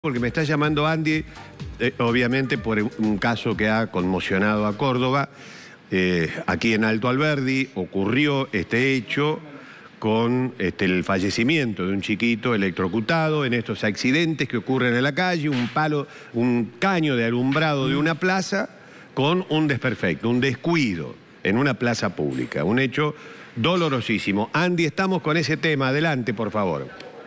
Porque me está llamando Andy, obviamente por un caso que ha conmocionado a Córdoba. Aquí en Alto Alberdi ocurrió este hecho con el fallecimiento de un chiquito electrocutado en estos accidentes que ocurren en la calle, un caño de alumbrado de una plaza con un desperfecto, un descuido en una plaza pública. Un hecho dolorosísimo. Andy, estamos con ese tema. Adelante, por favor.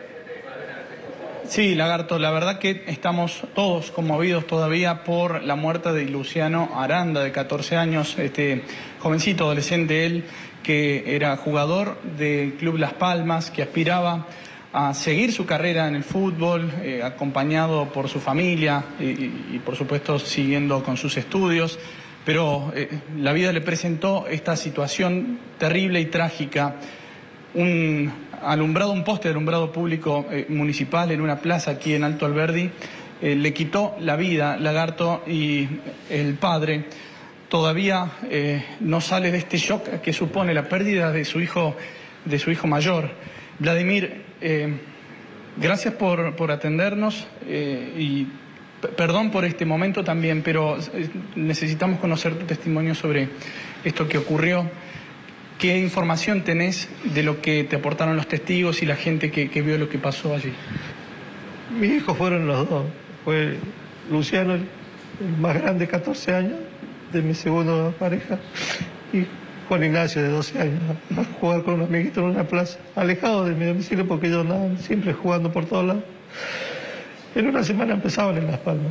Sí, Lagarto, la verdad que estamos todos conmovidos todavía por la muerte de Luciano Aranda, de 14 años, este jovencito adolescente él, que era jugador del Club Las Palmas, que aspiraba a seguir su carrera en el fútbol, acompañado por su familia y por supuesto siguiendo con sus estudios, pero la vida le presentó esta situación terrible y trágica. Un poste de alumbrado público municipal en una plaza aquí en Alto Alberdi le quitó la vida, Lagarto, y el padre todavía no sale de este shock que supone la pérdida de su hijo mayor. Vladimir, gracias por atendernos y perdón por este momento también, pero necesitamos conocer tu testimonio sobre esto que ocurrió. ¿Qué información tenés de lo que te aportaron los testigos y la gente que vio lo que pasó allí? Mis hijos fueron los dos. Fue Luciano, el más grande, 14 años, de mi segunda pareja, y Juan Ignacio, de 12 años, a jugar con un amiguito en una plaza, alejado de mi domicilio porque ellos andaban siempre jugando por todos lados. En una semana empezaban en Las Palmas.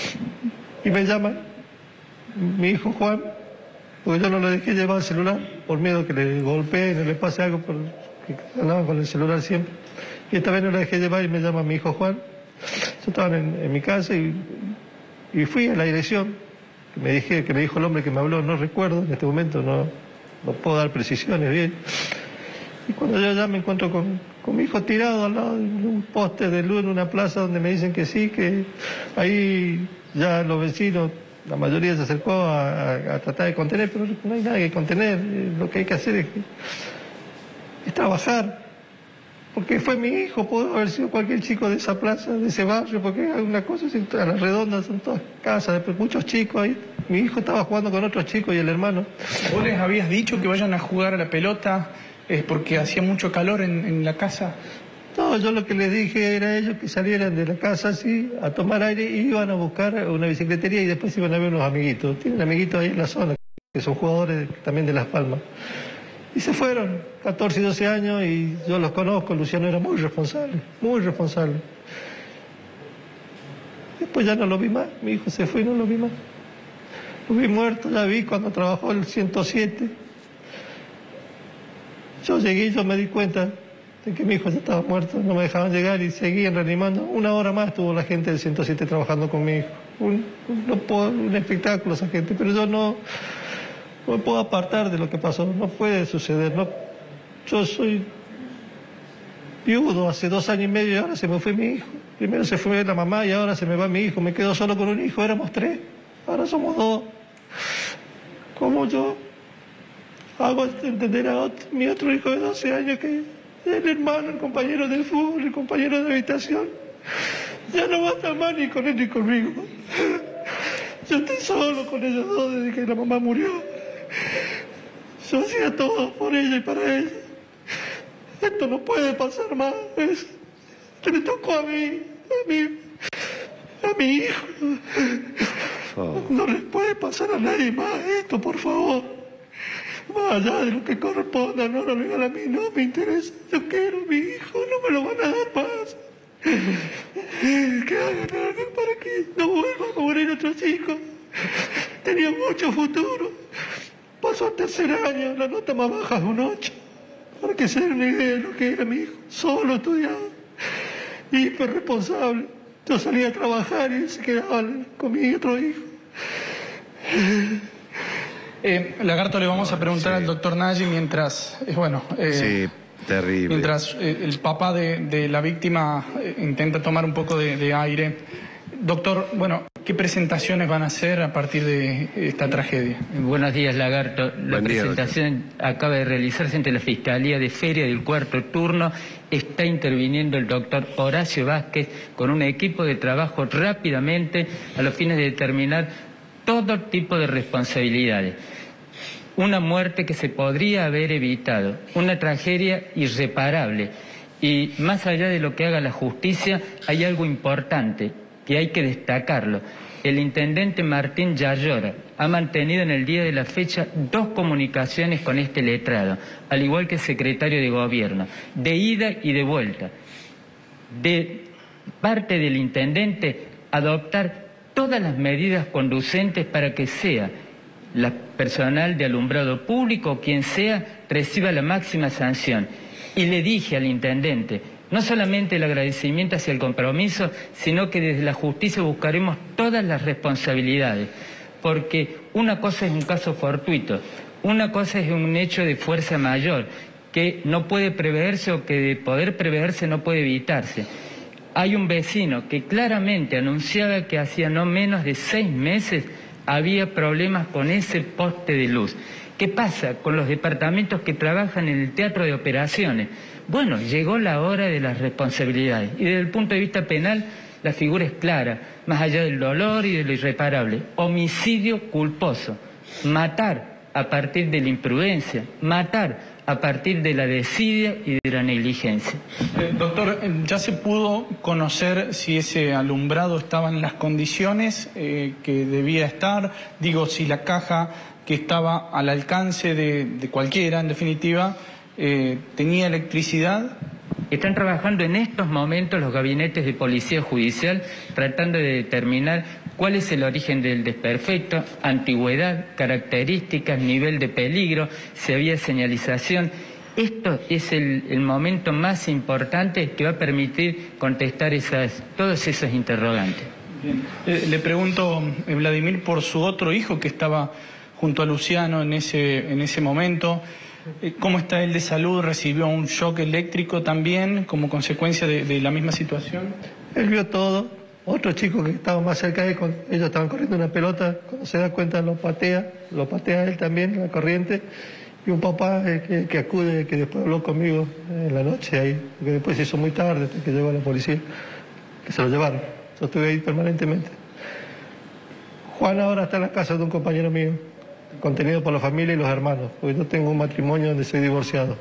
Y me llaman, mi hijo Juan, porque yo no le dejé llevar el celular, por miedo que le golpee, no le pase algo, porque andaban con el celular siempre. Y esta vez no le dejé llevar y me llama mi hijo Juan. Yo estaba en mi casa y fui a la dirección, que me dijo el hombre que me habló, no recuerdo, en este momento no puedo dar precisiones bien. Y cuando yo ya me encuentro con mi hijo tirado al lado de un poste de luz en una plaza donde me dicen que sí, que ahí ya los vecinos, la mayoría se acercó a tratar de contener, pero no hay nada que contener. Lo que hay que hacer es trabajar. Porque fue mi hijo, pudo haber sido cualquier chico de esa plaza, de ese barrio, porque hay una cosa, a las redondas son todas casas, muchos chicos ahí. Mi hijo estaba jugando con otros chicos y el hermano. ¿Vos les habías dicho que vayan a jugar a la pelota porque hacía mucho calor en la casa? No, yo lo que les dije era a ellos que salieran de la casa así, a tomar aire, y iban a buscar una bicicletería y después iban a ver unos amiguitos. Tienen amiguitos ahí en la zona, que son jugadores también de Las Palmas. Y se fueron, 14 y 12 años, y yo los conozco. Luciano era muy responsable, muy responsable. Después ya no lo vi más, mi hijo se fue y no lo vi más. Lo vi muerto, ya vi cuando trabajó el 107. Yo llegué y yo me di cuenta de que mi hijo ya estaba muerto, no me dejaban llegar y seguían reanimando. Una hora más estuvo la gente del 107 trabajando con mi hijo. Un espectáculo esa gente, pero yo no me puedo apartar de lo que pasó, no puede suceder. No. Yo soy viudo hace 2 años y medio y ahora se me fue mi hijo. Primero se fue la mamá y ahora se me va mi hijo. Me quedo solo con un hijo, éramos 3, ahora somos 2. ¿Cómo yo hago entender a mi otro hijo de 12 años que el hermano, el compañero de fútbol, el compañero de habitación, ya no va a estar más ni con él ni conmigo? Yo estoy solo con ellos dos desde que la mamá murió. Yo hacía todo por ella y para ella. Esto no puede pasar más. Esto le tocó a mi hijo. No les puede pasar a nadie más esto, por favor. Más allá de lo que corresponda, no lo legal a mí, no me interesa. Yo quiero a mi hijo, no me lo van a dar más. Que hagan algo para que no vuelva a morir otro chico. Tenía mucho futuro. Pasó al 3er año, la nota más baja es un 8. Para que se den una idea de lo que era mi hijo. Solo estudiaba. Hiper responsable. Yo salía a trabajar y se quedaba con mi otro hijo. Lagarto, le vamos a preguntar al doctor Nagy mientras, sí, terrible. Mientras el papá de la víctima intenta tomar un poco de aire. Doctor, bueno, ¿qué presentaciones van a hacer a partir de esta tragedia? Buenos días, Lagarto. La Buen día, presentación acaba de realizarse ante la Fiscalía de Feria del cuarto turno. Está interviniendo el doctor Horacio Vázquez con un equipo de trabajo rápidamente a los fines de determinar todo tipo de responsabilidades. Una muerte que se podría haber evitado, una tragedia irreparable. Y más allá de lo que haga la justicia, hay algo importante que hay que destacarlo. El intendente Martín Yayora ha mantenido en el día de la fecha 2 comunicaciones con este letrado, al igual que el secretario de Gobierno, de ida y de vuelta. De parte del intendente, adoptar todas las medidas conducentes para que sea la personal de alumbrado público o quien sea, reciba la máxima sanción. Y le dije al intendente, no solamente el agradecimiento hacia el compromiso, sino que desde la justicia buscaremos todas las responsabilidades, porque una cosa es un caso fortuito, una cosa es un hecho de fuerza mayor, que no puede preverse o que de poder preverse no puede evitarse. Hay un vecino que claramente anunciaba que hacía no menos de 6 meses había problemas con ese poste de luz. ¿Qué pasa con los departamentos que trabajan en el teatro de operaciones? Bueno, llegó la hora de las responsabilidades. Y desde el punto de vista penal, la figura es clara, más allá del dolor y de lo irreparable. Homicidio culposo. Matar a partir de la imprudencia. Matar a partir de la desidia y de la negligencia. Doctor, ¿ya se pudo conocer si ese alumbrado estaba en las condiciones que debía estar? Digo, si la caja que estaba al alcance de cualquiera, en definitiva, tenía electricidad. Están trabajando en estos momentos los gabinetes de policía judicial tratando de determinar cuál es el origen del desperfecto, antigüedad, características, nivel de peligro, si había señalización. Esto es el momento más importante que va a permitir contestar todos esos interrogantes. Bien. Le pregunto, Vladimir, por su otro hijo que estaba junto a Luciano en ese momento. ¿Cómo está él de salud? ¿Recibió un shock eléctrico también como consecuencia de la misma situación? Él vio todo. Otro chico que estaba más cerca de él, ellos estaban corriendo una pelota, cuando se da cuenta lo patea él también, la corriente. Y un papá que acude, que después habló conmigo en la noche ahí, que después se hizo muy tarde, hasta que llegó la policía, que se lo llevaron. Yo estuve ahí permanentemente. Juan ahora está en la casa de un compañero mío, contenido por la familia y los hermanos, porque yo tengo un matrimonio donde soy divorciado.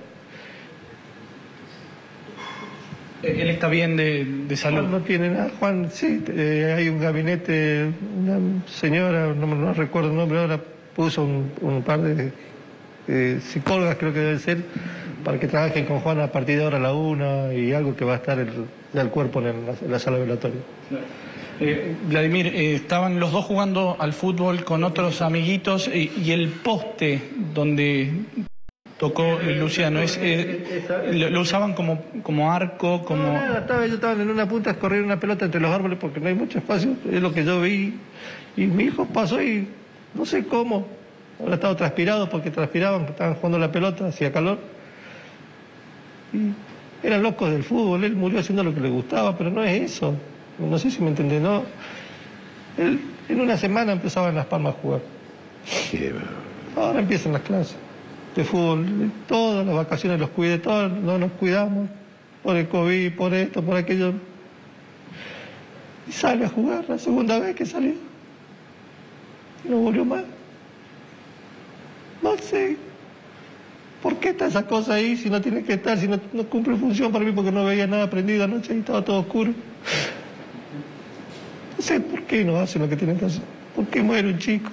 ¿Él está bien de salud? Juan no tiene nada. Juan, sí, hay un gabinete, una señora, no recuerdo el nombre ahora, puso un par de psicólogas, creo que deben ser, para que trabajen con Juan a partir de ahora a la 1 y algo que va a estar ya el cuerpo en la sala velatoria. Claro. Vladimir, estaban los dos jugando al fútbol con otros amiguitos y el poste donde tocó Luciano, lo usaban como arco, como... No, ellos estaban en una punta a correr una pelota entre los árboles porque no hay mucho espacio, es lo que yo vi. Y mi hijo pasó y no sé cómo, ahora estaba transpirado porque transpiraban, estaban jugando la pelota, hacía calor. Y eran locos del fútbol, él murió haciendo lo que le gustaba, pero no es eso. No sé si me entendés, ¿no? Él en una semana empezaba en Las Palmas a jugar. Ahora empiezan las clases de fútbol. Todas las vacaciones los cuidé, todos no nos cuidamos. Por el COVID, por esto, por aquello. Y sale a jugar la segunda vez que salió. Y no volvió más. No sé. ¿Por qué está esa cosa ahí si no tiene que estar, si no cumple función para mí porque no veía nada prendido anoche y estaba todo oscuro? No sé por qué no hacen lo que tienen que hacer. ¿Por qué muere un chico?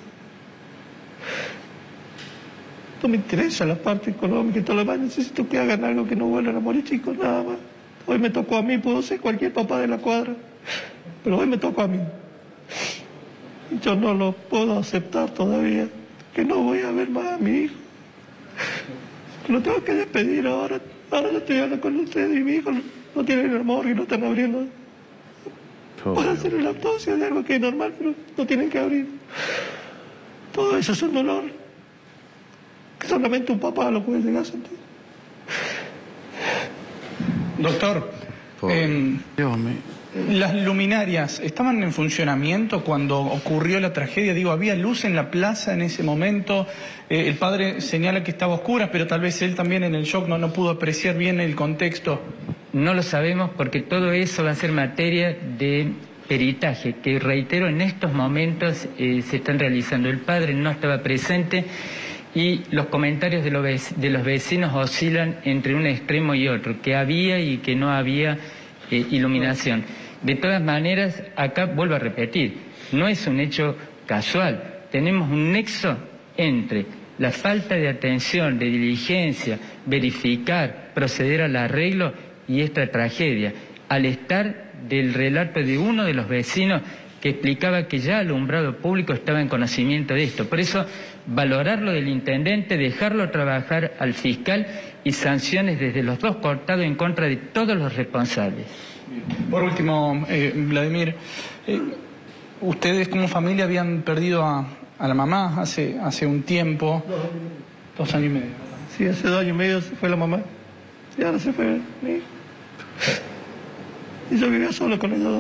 No me interesa la parte económica y todo lo demás. Necesito que hagan algo que no vuelvan a morir chicos, nada más. Hoy me tocó a mí, puedo ser cualquier papá de la cuadra, pero hoy me tocó a mí. Y yo no lo puedo aceptar todavía, que no voy a ver más a mi hijo. Lo tengo que despedir ahora. Ahora yo estoy hablando con ustedes y mi hijo no tiene el morgue y lo están abriendo. Para hacer una autopsia de algo que es normal, pero no tienen que abrir. Todo eso es un dolor que solamente un papá lo puede llegar a sentir. Doctor, Las luminarias, ¿estaban en funcionamiento cuando ocurrió la tragedia? Digo, ¿había luz en la plaza en ese momento? El padre señala que estaba a oscuras, pero tal vez él también en el shock no pudo apreciar bien el contexto. No lo sabemos porque todo eso va a ser materia de peritaje, que reitero, en estos momentos se están realizando. El padre no estaba presente y los comentarios de los vecinos oscilan entre un extremo y otro, que había y que no había iluminación. De todas maneras, acá vuelvo a repetir, no es un hecho casual. Tenemos un nexo entre la falta de atención, de diligencia, verificar, proceder al arreglo y esta tragedia. Al estar del relato de uno de los vecinos que explicaba que ya alumbrado público estaba en conocimiento de esto. Por eso, valorarlo del intendente, dejarlo trabajar al fiscal y sanciones desde los dos costados en contra de todos los responsables. Por último, Vladimir, ustedes como familia habían perdido a la mamá hace un tiempo. 2 años y medio. Sí, hace 2 años y medio se fue la mamá. Y ahora se fue mi hijo. Y yo vivía solo con ellos dos.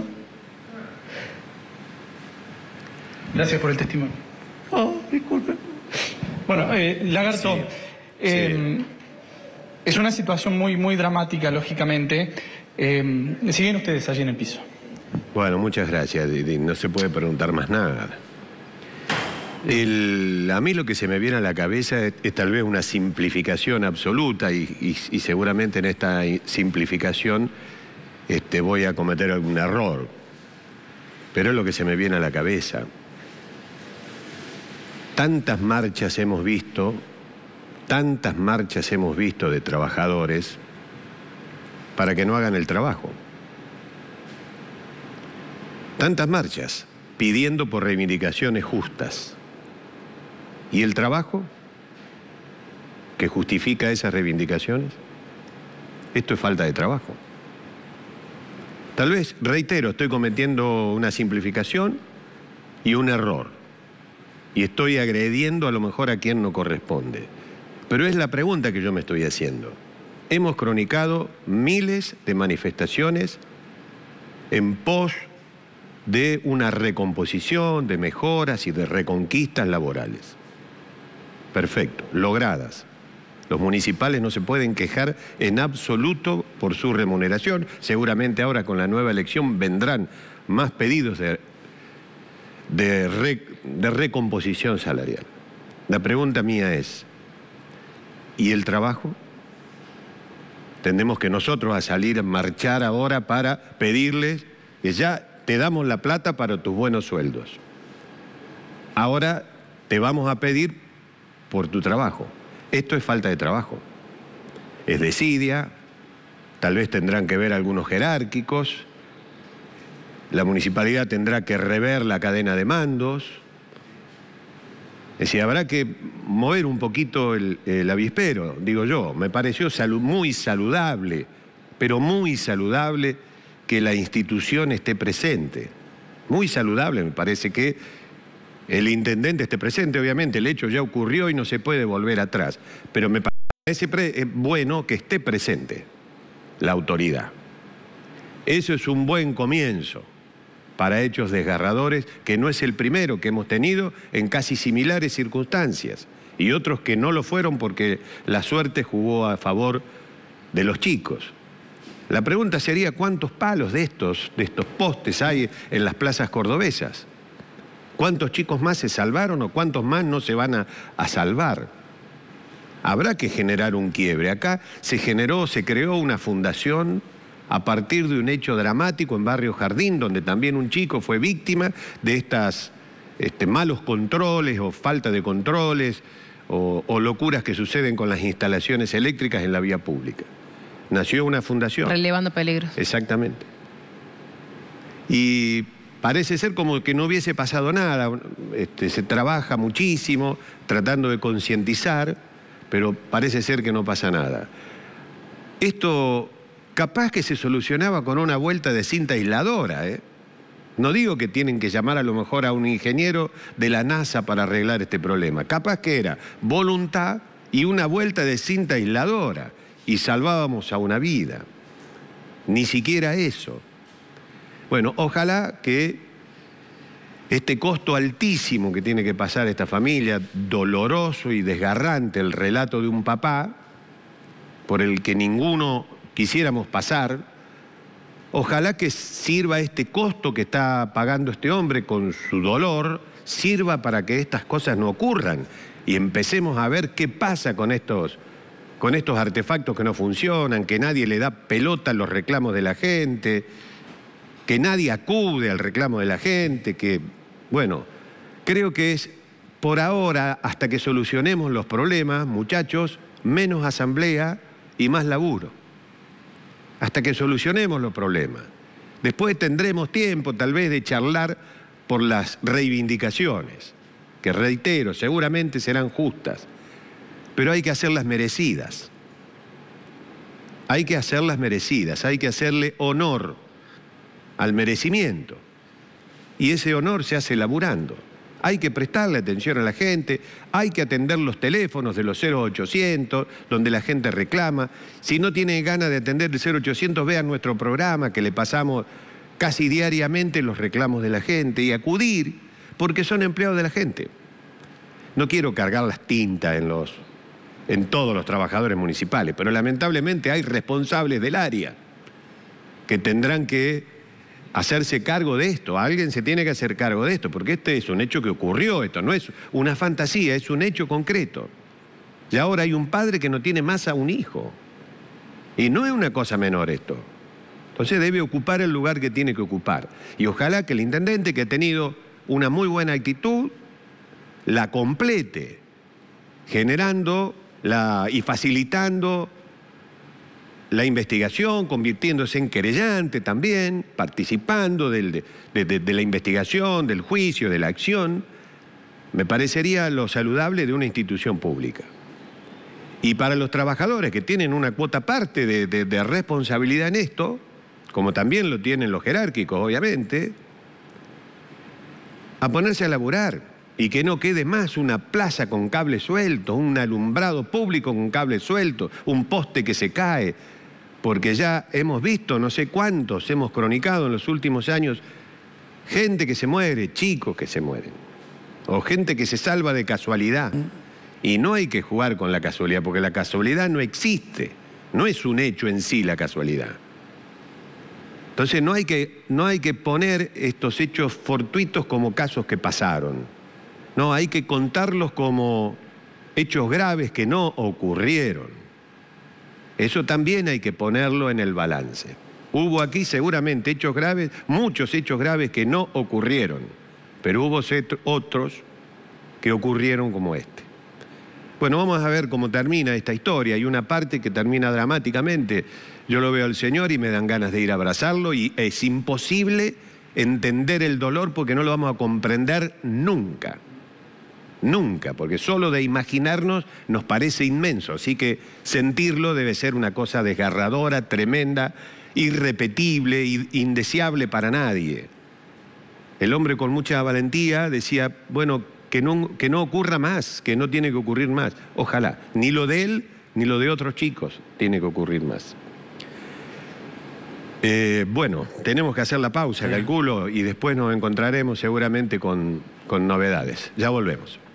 Gracias por el testimonio. Oh, disculpe. Bueno, Lagarto, Sí. es una situación muy dramática, lógicamente. Siguen ustedes allí en el piso. Bueno, muchas gracias. No se puede preguntar más nada. A mí lo que se me viene a la cabeza es tal vez una simplificación absoluta y seguramente en esta simplificación voy a cometer algún error. Pero es lo que se me viene a la cabeza. Tantas marchas hemos visto de trabajadores para que no hagan el trabajo. Tantas marchas pidiendo por reivindicaciones justas. ¿Y el trabajo que justifica esas reivindicaciones? Esto es falta de trabajo. Tal vez, reitero, estoy cometiendo una simplificación y un error. Y estoy agrediendo a lo mejor a quien no corresponde. Pero es la pregunta que yo me estoy haciendo. Hemos cronicado miles de manifestaciones en pos de una recomposición, de mejoras y de reconquistas laborales. Perfecto, logradas. Los municipales no se pueden quejar en absoluto por su remuneración. Seguramente ahora con la nueva elección vendrán más pedidos de recomposición salarial. La pregunta mía es, ¿y el trabajo? Tendremos que nosotros a salir a marchar ahora para pedirles que ya te damos la plata para tus buenos sueldos. Ahora te vamos a pedir por tu trabajo. Esto es falta de trabajo. Es desidia, tal vez tendrán que ver algunos jerárquicos, la municipalidad tendrá que rever la cadena de mandos. Es decir, habrá que mover un poquito el avispero, digo yo. Me pareció muy saludable, pero muy saludable que la institución esté presente. Muy saludable, me parece que el intendente esté presente. Obviamente el hecho ya ocurrió y no se puede volver atrás, pero me parece bueno que esté presente la autoridad. Eso es un buen comienzo para hechos desgarradores, que no es el primero que hemos tenido en casi similares circunstancias, y otros que no lo fueron porque la suerte jugó a favor de los chicos. La pregunta sería, ¿cuántos palos de estos postes hay en las plazas cordobesas? ¿Cuántos chicos más se salvaron o cuántos más no se van a salvar? Habrá que generar un quiebre. Acá se creó una fundación a partir de un hecho dramático en Barrio Jardín, donde también un chico fue víctima de estas malos controles o falta de controles o locuras que suceden con las instalaciones eléctricas en la vía pública. Nació una fundación. Relevando peligros. Exactamente. Y parece ser como que no hubiese pasado nada. Se trabaja muchísimo tratando de concientizar, pero parece ser que no pasa nada. Esto capaz que se solucionaba con una vuelta de cinta aisladora, ¿eh? No digo que tienen que llamar a lo mejor a un ingeniero de la NASA para arreglar este problema. Capaz que era voluntad y una vuelta de cinta aisladora y salvábamos a una vida. Ni siquiera eso. Bueno, ojalá que este costo altísimo que tiene que pasar esta familia, doloroso y desgarrante, el relato de un papá, por el que ninguno quisiéramos pasar, ojalá que sirva este costo que está pagando este hombre con su dolor, sirva para que estas cosas no ocurran y empecemos a ver qué pasa con estos artefactos que no funcionan, que nadie le da pelota a los reclamos de la gente, que nadie acude al reclamo de la gente, que, bueno, creo que es por ahora, hasta que solucionemos los problemas, muchachos, menos asamblea y más laburo. Hasta que solucionemos los problemas. Después tendremos tiempo, tal vez, de charlar por las reivindicaciones, que reitero, seguramente serán justas, pero hay que hacerlas merecidas. Hay que hacerlas merecidas, hay que hacerle honor al merecimiento. Y ese honor se hace laburando. Hay que prestarle atención a la gente, hay que atender los teléfonos de los 0800, donde la gente reclama. Si no tiene ganas de atender el 0800, vean nuestro programa, que le pasamos casi diariamente los reclamos de la gente, y acudir, porque son empleados de la gente. No quiero cargar las tintas en todos los trabajadores municipales, pero lamentablemente hay responsables del área que tendrán que hacerse cargo de esto. Alguien se tiene que hacer cargo de esto, porque este es un hecho que ocurrió, esto no es una fantasía, es un hecho concreto. Y ahora hay un padre que no tiene más a un hijo. Y no es una cosa menor esto. Entonces debe ocupar el lugar que tiene que ocupar. Y ojalá que el intendente, que ha tenido una muy buena actitud, la complete, generando y facilitando la investigación, convirtiéndose en querellante también, participando de la investigación, del juicio, de la acción. Me parecería lo saludable de una institución pública. Y para los trabajadores que tienen una cuota parte de responsabilidad en esto, como también lo tienen los jerárquicos, obviamente, a ponerse a laburar. Y que no quede más una plaza con cable suelto, un alumbrado público con cable suelto, un poste que se cae, porque ya hemos visto, no sé cuántos, hemos cronicado en los últimos años, gente que se muere, chicos que se mueren, o gente que se salva de casualidad. Y no hay que jugar con la casualidad, porque la casualidad no existe, no es un hecho en sí la casualidad. Entonces no hay que poner estos hechos fortuitos como casos que pasaron. No, hay que contarlos como hechos graves que no ocurrieron. Eso también hay que ponerlo en el balance. Hubo aquí seguramente hechos graves, muchos hechos graves que no ocurrieron, pero hubo otros que ocurrieron como este. Bueno, vamos a ver cómo termina esta historia. Hay una parte que termina dramáticamente. Yo lo veo al señor y me dan ganas de ir a abrazarlo, y es imposible entender el dolor porque no lo vamos a comprender nunca. Nunca, porque solo de imaginarnos nos parece inmenso, así que sentirlo debe ser una cosa desgarradora, tremenda, irrepetible, indeseable para nadie. El hombre con mucha valentía decía, bueno, que no ocurra más, que no tiene que ocurrir más. Ojalá, ni lo de él ni lo de otros chicos tiene que ocurrir más. Bueno, tenemos que hacer la pausa, calculo, y después nos encontraremos seguramente con novedades. Ya volvemos.